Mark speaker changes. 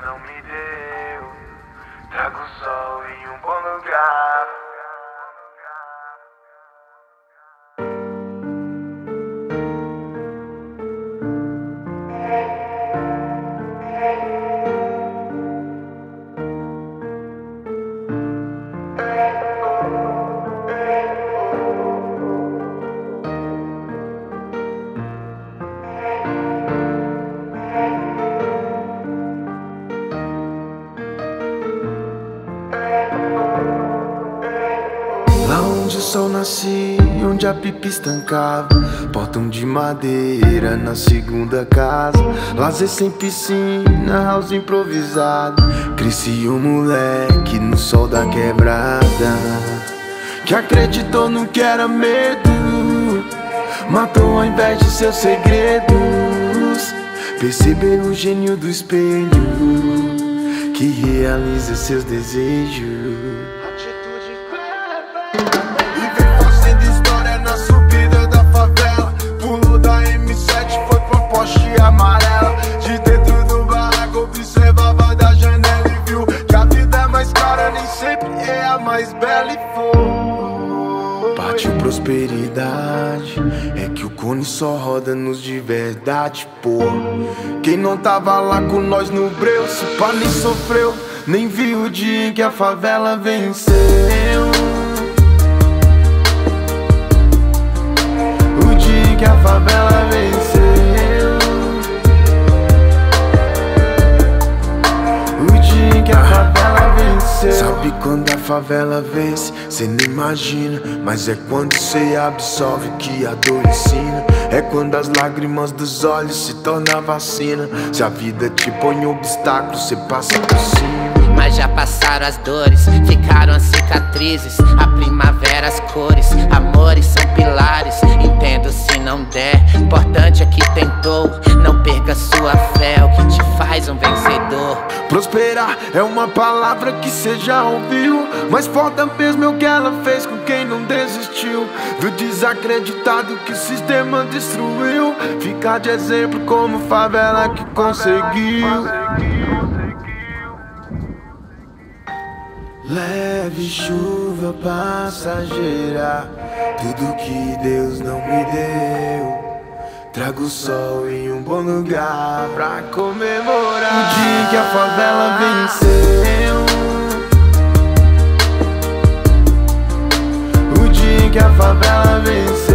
Speaker 1: não me deu. Trago o sol em um bom lugar.
Speaker 2: Lá onde o sol nascia, onde a pipa estancava, portão de madeira na segunda casa. Lazer sem piscina, house improvisado. Cresci um moleque no sol da quebrada, que acreditou no que era medo, matou ao invés de seus segredos. Percebeu o gênio do espelho, que realiza seus desejos. Amarela, de dentro do barraco observava da janela e viu que a vida é mais cara, nem sempre é a mais bela. E foi, partiu prosperidade, é que o cone só roda nos de verdade, pô. Quem não tava lá com nós no breu, se pá nem sofreu, nem viu o dia em que a favela venceu. O dia em que a favela venceu. Sabe quando a favela vence? Cê nem imagina, mas é quando cê absorve o que a dor ensina. É quando as lágrimas dos olhos se tornam vacina. Se a vida te põe obstáculo, cê passa por cima.
Speaker 3: Mas já passaram as dores, ficaram as cicatrizes. A primavera, as cores, amores são pilares. Entendo se não der, importante é que tentou. Não perca sua fé, é o que te faz um vencedor.
Speaker 2: Prosperar é uma palavra que cê já ouviu, mas foda mesmo é o que ela fez com quem não desistiu. Viu desacreditado que o sistema destruiu, ficar de exemplo como favela que conseguiu. Leve chuva passageira, tudo que Deus não me deu. Trago o sol em um bom lugar pra comemorar o dia que a favela venceu. O dia que a favela venceu.